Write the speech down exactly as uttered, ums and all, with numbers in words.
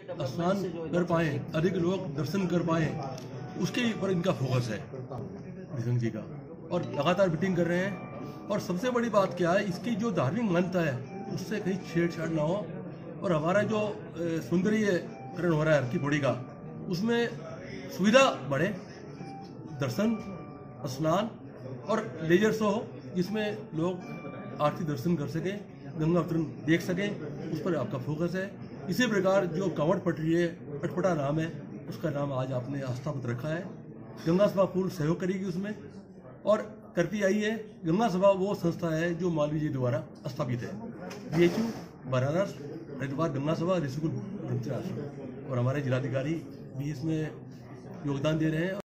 स्नान कर पाएँ, अधिक लोग दर्शन कर पाएँ, उसके पर इनका फोकस है मिशन जी का, और लगातार मीटिंग कर रहे हैं। और सबसे बड़ी बात क्या है, इसकी जो धार्मिक मान्यता है उससे कहीं छेड़छाड़ ना हो, और हमारा जो सौंदर्यकरण हो रहा है हर की बॉडी का, उसमें सुविधा बढ़े, दर्शन, स्नान और लेजर शो हो जिसमें लोग आरती दर्शन कर सकें, गंगा अवतरण देख सकें, उस पर आपका फोकस है। इसी प्रकार जो कांवड़ पटरी है, अटपटा नाम है, उसका नाम आज आपने आस्थापित रखा है। गंगा सभा पूर्ण सहयोग करेगी उसमें और करती आई है। गंगा सभा वो संस्था है जो मालवीय जी द्वारा स्थापित है। बीएचयू बनारस, हरिद्वार गंगा सभा, ऋषिकुल ब्रह्मचर्य आश्रम, और हमारे जिलाधिकारी भी इसमें योगदान दे रहे हैं।